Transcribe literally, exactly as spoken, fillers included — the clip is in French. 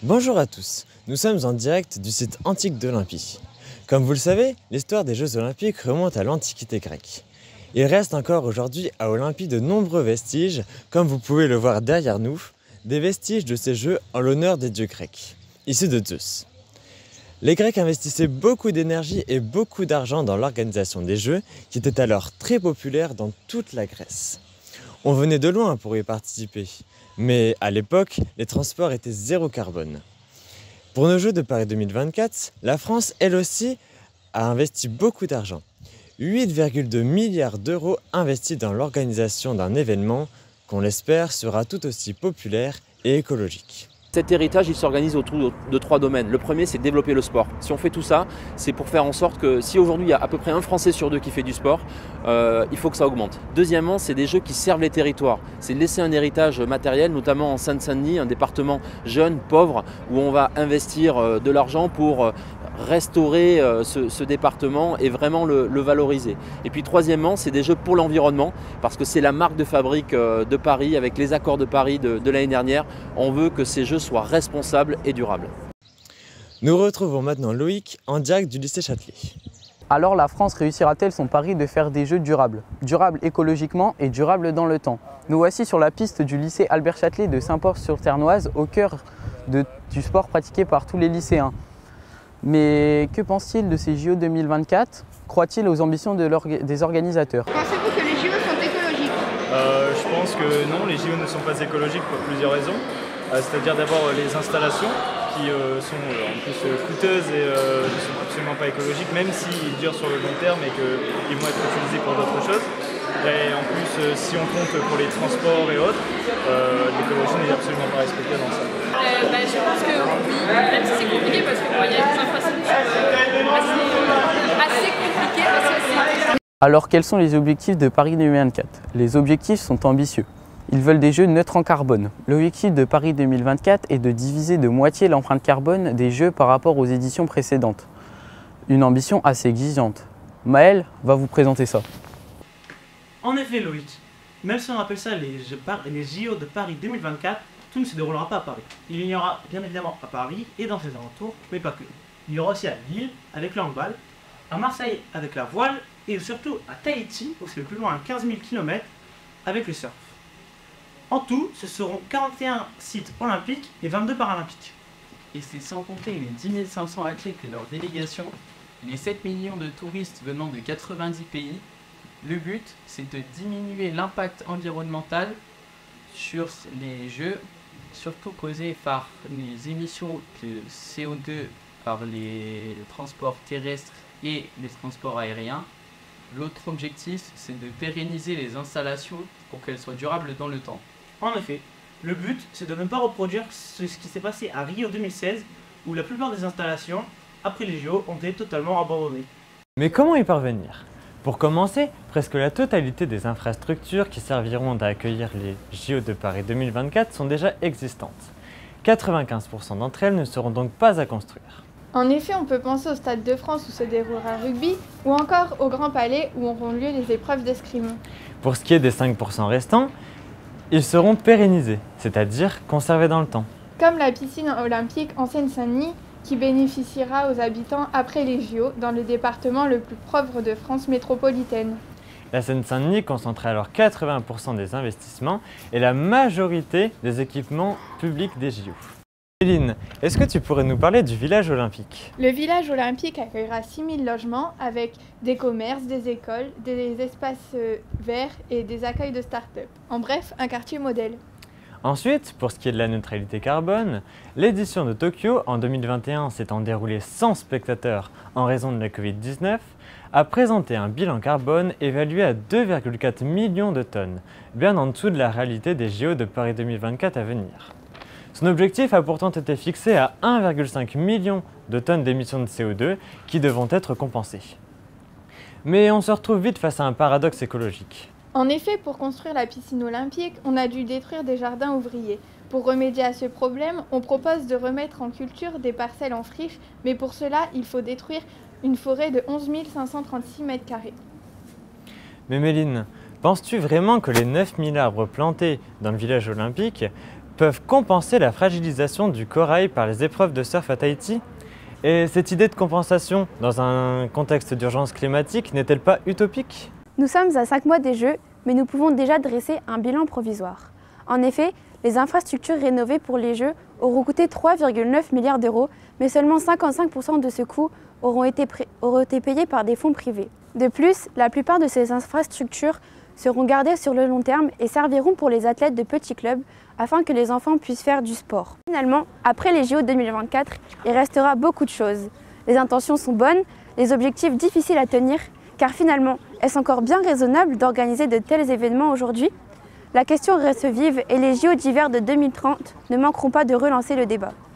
Bonjour à tous, nous sommes en direct du site antique d'Olympie. Comme vous le savez, l'histoire des Jeux Olympiques remonte à l'Antiquité grecque. Il reste encore aujourd'hui à Olympie de nombreux vestiges, comme vous pouvez le voir derrière nous, des vestiges de ces Jeux en l'honneur des dieux grecs, issus de Zeus. Les Grecs investissaient beaucoup d'énergie et beaucoup d'argent dans l'organisation des Jeux, qui étaient alors très populaires dans toute la Grèce. On venait de loin pour y participer, mais à l'époque, les transports étaient zéro carbone. Pour nos Jeux de Paris deux mille vingt-quatre, la France, elle aussi, a investi beaucoup d'argent. huit virgule deux milliards d'euros investis dans l'organisation d'un événement qu'on l'espère sera tout aussi populaire et écologique. Cet héritage, il s'organise autour de trois domaines. Le premier, c'est développer le sport. Si on fait tout ça, c'est pour faire en sorte que si aujourd'hui il y a à peu près un Français sur deux qui fait du sport, euh, il faut que ça augmente. Deuxièmement, c'est des jeux qui servent les territoires. C'est laisser un héritage matériel, notamment en Seine-Saint-Denis, un département jeune, pauvre, où on va investir de l'argent pour restaurer ce, ce département et vraiment le, le valoriser. Et puis troisièmement, c'est des jeux pour l'environnement, parce que c'est la marque de fabrique de Paris, avec les accords de Paris de, de l'année dernière. On veut que ces jeux soient responsables et durables. Nous retrouvons maintenant Loïc en direct du lycée Châtelet. Alors la France réussira-t-elle son pari de faire des jeux durables, durables écologiquement et durables dans le temps? Nous voici sur la piste du lycée Albert Châtelet de Saint-Port-sur-Ternoise, au cœur de, du sport pratiqué par tous les lycéens. Mais que pense-t-il de ces J O deux mille vingt-quatre? Croit-il aux ambitions de des organisateurs? Pensez-vous que les J O sont écologiques? euh, Je pense que non, les J O ne sont pas écologiques pour plusieurs raisons. Euh, C'est-à-dire d'abord les installations qui euh, sont euh, en plus euh, coûteuses et euh, ne sont absolument pas écologiques, même s'ils durent sur le long terme et qu'ils vont être utilisés pour d'autres choses. Et en plus, euh, si on compte pour les transports et autres, euh, l'écologie n'est absolument pas respectée dans ça. Euh, bah, je pense que oui, même si c'est compliqué parce qu'il bon, y a des infrastructures assez, assez compliquées. Assez... Alors quels sont les objectifs de Paris deux mille vingt-quatre? Les objectifs sont ambitieux. Ils veulent des jeux neutres en carbone. L'objectif de Paris deux mille vingt-quatre est de diviser de moitié l'empreinte carbone des jeux par rapport aux éditions précédentes. Une ambition assez exigeante. Maël va vous présenter ça. En effet, Loïc, même si on appelle ça les, Jeux Par les J O de Paris deux mille vingt-quatre, tout ne se déroulera pas à Paris. Il y aura bien évidemment à Paris et dans ses alentours, mais pas que. Il y aura aussi à Lille avec le handball, à Marseille avec la voile et surtout à Tahiti, où c'est le plus loin à quinze mille kilomètres, avec le surf. En tout, ce seront quarante et un sites olympiques et vingt-deux paralympiques. Et c'est sans compter les dix mille cinq cents athlètes et leurs délégations, les sept millions de touristes venant de quatre-vingt-dix pays. Le but, c'est de diminuer l'impact environnemental sur les Jeux, surtout causé par les émissions de C O deux par les transports terrestres et les transports aériens. L'autre objectif, c'est de pérenniser les installations pour qu'elles soient durables dans le temps. En effet, le but, c'est de ne pas reproduire ce qui s'est passé à Rio deux mille seize, où la plupart des installations, après les J O, ont été totalement abandonnées. Mais comment y parvenir? Pour commencer, presque la totalité des infrastructures qui serviront à accueillir les J O de Paris deux mille vingt-quatre sont déjà existantes. quatre-vingt-quinze pour cent d'entre elles ne seront donc pas à construire. En effet, on peut penser au Stade de France où se déroulera un rugby, ou encore au Grand Palais où auront lieu les épreuves d'escrime. Pour ce qui est des cinq pour cent restants, ils seront pérennisés, c'est-à-dire conservés dans le temps. Comme la piscine olympique en Seine-Saint-Denis, qui bénéficiera aux habitants après les J O dans le département le plus pauvre de France métropolitaine. La Seine-Saint-Denis concentrait alors quatre-vingts pour cent des investissements et la majorité des équipements publics des J O. Céline, est-ce que tu pourrais nous parler du village olympique? Le village olympique accueillera six mille logements avec des commerces, des écoles, des espaces verts et des accueils de start-up. En bref, un quartier modèle. Ensuite, pour ce qui est de la neutralité carbone, l'édition de Tokyo en deux mille vingt et un s'étant déroulée sans spectateurs en raison de la Covid dix-neuf, a présenté un bilan carbone évalué à deux virgule quatre millions de tonnes, bien en dessous de la réalité des J O de Paris deux mille vingt-quatre à venir. Son objectif a pourtant été fixé à un virgule cinq million de tonnes d'émissions de C O deux qui devront être compensées. Mais on se retrouve vite face à un paradoxe écologique. En effet, pour construire la piscine olympique, on a dû détruire des jardins ouvriers. Pour remédier à ce problème, on propose de remettre en culture des parcelles en friche, mais pour cela, il faut détruire une forêt de onze mille cinq cent trente-six mètres carrés. Mais Méline, penses-tu vraiment que les neuf mille arbres plantés dans le village olympique peuvent compenser la fragilisation du corail par les épreuves de surf à Tahiti? Et cette idée de compensation dans un contexte d'urgence climatique n'est-elle pas utopique? Nous sommes à cinq mois des Jeux, mais nous pouvons déjà dresser un bilan provisoire. En effet, les infrastructures rénovées pour les Jeux auront coûté trois virgule neuf milliards d'euros, mais seulement cinquante-cinq pour cent de ce coût auront été, auront été payés par des fonds privés. De plus, la plupart de ces infrastructures seront gardées sur le long terme et serviront pour les athlètes de petits clubs afin que les enfants puissent faire du sport. Finalement, après les J O deux mille vingt-quatre, il restera beaucoup de choses. Les intentions sont bonnes, les objectifs difficiles à tenir, car finalement, est-ce encore bien raisonnable d'organiser de tels événements aujourd'hui? La question reste vive et les J O d'hiver de deux mille trente ne manqueront pas de relancer le débat.